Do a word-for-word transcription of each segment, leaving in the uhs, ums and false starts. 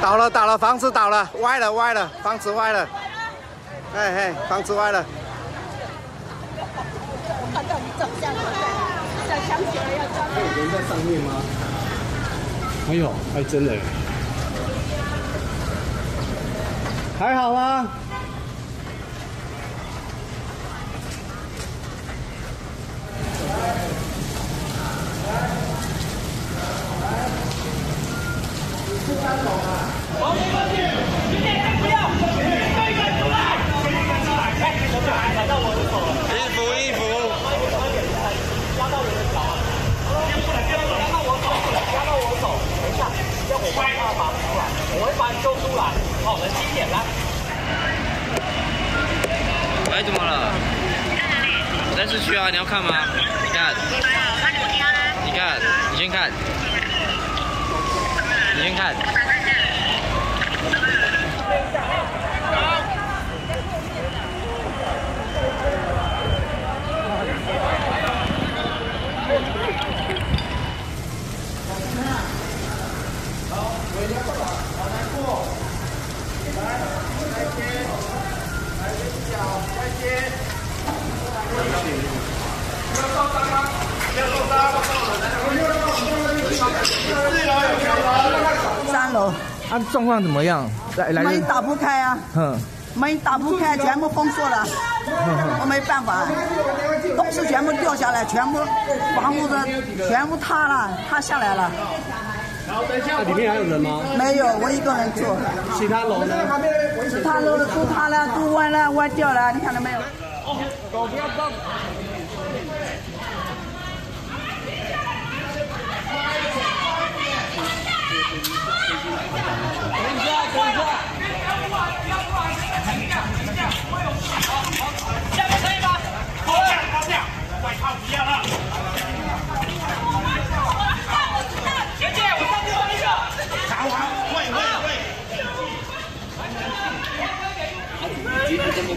倒了倒了，房子倒了，歪了歪了，房子歪了，哎嘿，房子歪了。 我看到你走下来，要想起来要抓。 有人在上面吗？哎呦，还真的。还好吗？ 王没关系，今天还不要，一个一个出来，来，手来，踩到我的手了。衣服衣服，压到我的脚啊！不能不能压到我手，压到我手，等一下，要我帮他拔出来，我会把你揪出来。好，冷静点，来。哎，怎么了？在市区啊，你要看吗？你看。你看，你先看。 你先看。好，尾腰吧，好难过。来，来接，来跟脚，再接。不要受伤啊！不要受伤。四楼有票房。 三楼， 啊，状况怎么样？来来， 门打不开啊， 哼， 门打不开，全部封锁了，我没办法，东西全部掉下来，全部房屋的全部塌了，塌下来了。 那里面还有人吗？ 没有，我一个人住。 其他楼呢？ 其他楼的都塌了，都歪了，歪掉了，你看到没有？ 狗不要动。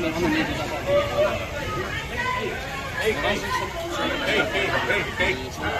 可以可以可以可以可以。